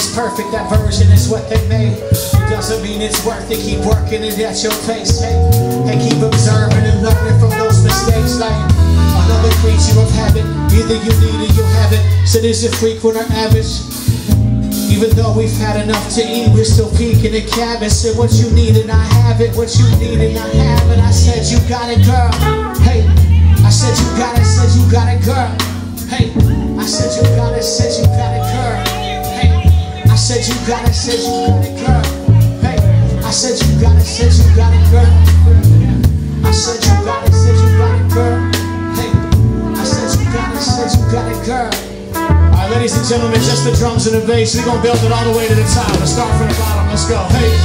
is perfect, that version is what they made. It doesn't mean it's worth it, keep working it at your pace. Hey, keep observing and learning from those mistakes. Like another creature of habit, either you need it, you have it. So is it frequent or average? Even though we've had enough to eat, we're still peeking at cabins. Said what you need and I have it, what you need and I have it. I said you got it, girl. Hey, I said you got it, said you got it, girl. Hey, I said you got it, said you got it, girl. Hey, I said you got it, said you got it, girl. Hey, I said you got it, said you got it, girl. I said you got it, said you got it, girl. Hey, I said you got it, said you got it, girl. Alright, ladies and gentlemen, just the drums and the bass. We're gonna build it all the way to the top. Let's start from the bottom. Let's go. Hey.